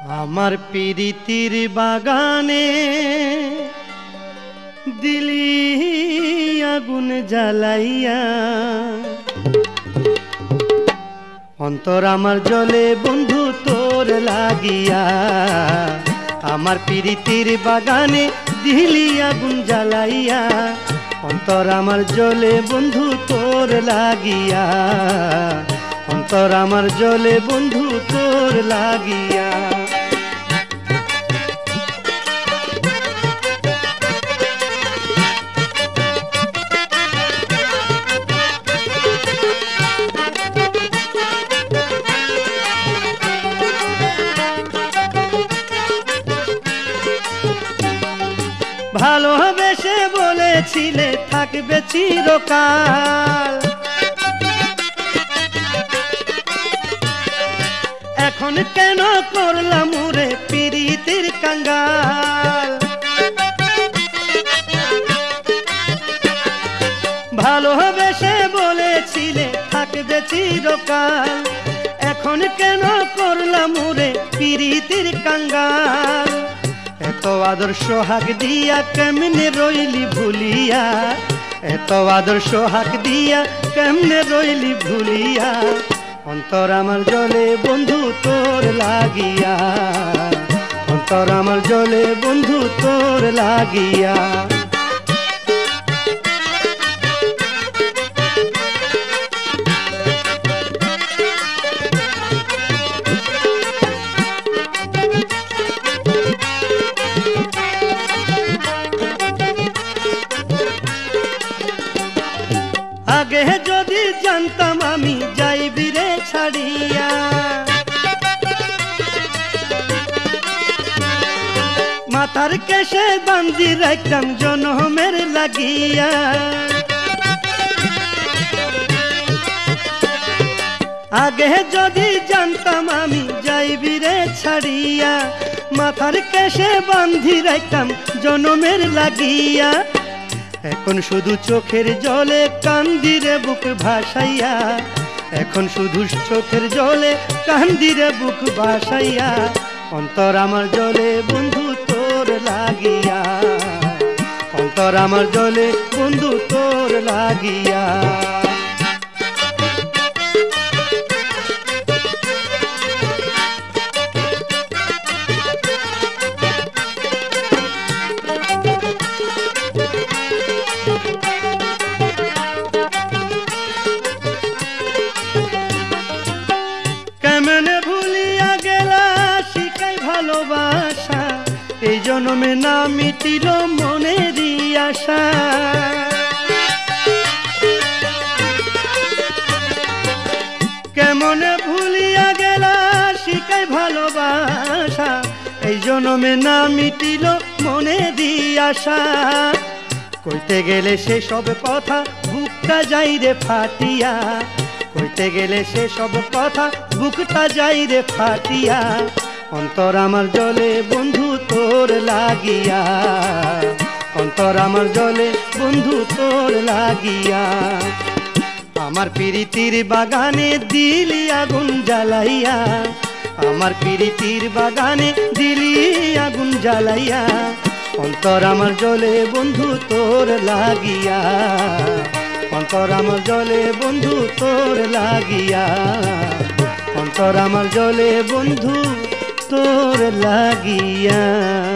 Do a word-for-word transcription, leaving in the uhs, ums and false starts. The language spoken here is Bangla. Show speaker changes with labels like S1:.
S1: আমার পিরিতির বাগানে দিলি আগুন জ্বালাইয়া, অন্তর আমার জলে বন্ধু তোর লাগিয়া। আমার পিরিতির বাগানে দিলি আগুন জ্বালাইয়া, অন্তর আমার জলে বন্ধু তোর লাগিয়া। অন্তর আমার জলে বন্ধু তোর লাগিয়া। ভালোবেসে বলেছিলে থাকবে চিরকাল, এখন কেন করলাম রে পিরিতির কাঙ্গাল। ভালোবেসে বলেছিলে থাকবে চিরকাল, এখন কেন করলাম রে পিরিতির কাঙ্গাল। এত আদর্শ হাক দিয়া কেমনে রইলি ভুলিয়া, এত আদর্শ হাক দিয়া কেমনে রইলি ভুলিয়া। অন্তর আমার জলে বন্ধু তোর লাগিয়া, অন্তর আমার জলে বন্ধু তোর লাগিয়া। আগে যদি জানতাম আমি যাইবি রে ছাড়িয়া, মাথার কেশে বান্ধি রাখতাম জনমের লাগিয়া। আগে যদি জানতাম আমি যাইবি রে ছাড়িয়া, মাথার কেশে বান্ধি রাখতাম জনমের লাগিয়া। এখন শুধু চোখের জলে কান্দিরে বুক ভাসাইয়া, এখন শুধু চোখের জলে কান্দিরে বুক ভাসাইয়া। অন্তর আমার জলে বন্ধু তোর লাগিয়া, অন্তর আমার জলে বন্ধু তোর লাগিয়া। কেমনে ভুলিয়া গেলা শিখাই ভালোবাসা, এই জন্মে না মিটিল মনেরই আশা। কেমনে ভুলিয়া গেলা শিখাই ভালোবাসা, এই জন্মে না মিটিল মনেরই আশা। কইতে গেলে সে সব কথা বুকটা যাই রে ফাটিয়া, কইতে গেলে সে সব কথা বুকটা যাই রে ফাটিয়া। অন্তর আমার জলে বন্ধু তোর লাগিয়া, অন্তর আমার জলে বন্ধু তোর লাগিয়া। আমার পিরিতির বাগানে দিলি আগুন জ্বালাইয়া, আমার পিরিতির বাগানে দিলি আগুন জ্বালাইয়া। অন্তর আমার জলে বন্ধু তোর লাগিয়া, অন্তর আমার জলে বন্ধু তোর লাগিয়া। অন্তর আমার জলে বন্ধু তোর লাগিয়া।